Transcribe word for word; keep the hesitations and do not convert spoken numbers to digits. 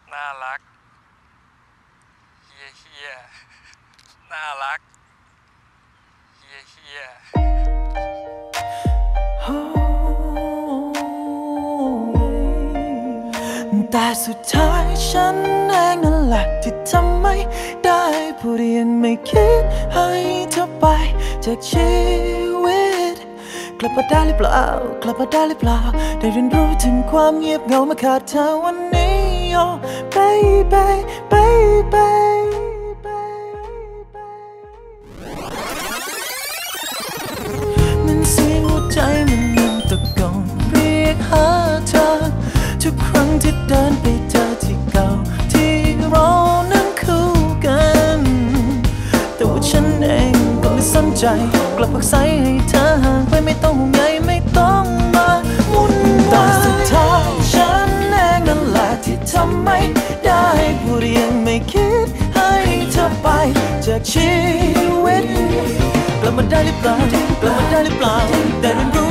น่ารักเฮียเฮียน่ารักเฮียเฮียแต่สุดท้ายฉันเองนั่นแหละที่ทำไม่ได้พูดยังไม่คิดให้เธอไปจากชีวิตกลับมาได้หรือเปล่ากลับมาได้หรือเปล่าได้เรียนรู้ถึงความเงียบเหงามาขาดเธอวันนี้ oh baby baby มันเสียงหัวใจมันยังตะโกนเรียกหาเธอทุกครั้งที่เดินไปเจอที่เก่าที่เรานั้นคู่กันแต่ว่าฉันเองก็ไม่สนใจกลับพักใสให้เธอห่างไปไม่ต้องห่วงใยไม่ต้องมาวุ่นวายแต่สุดท้ายฉันเองนั่นแหละที่ทำไม่ได้พูดยังไม่คิดให้เธอไปจากชีวิตกลับมาได้หรือเปล่ากลับมาได้หรือเปล่าได้เรียนรู้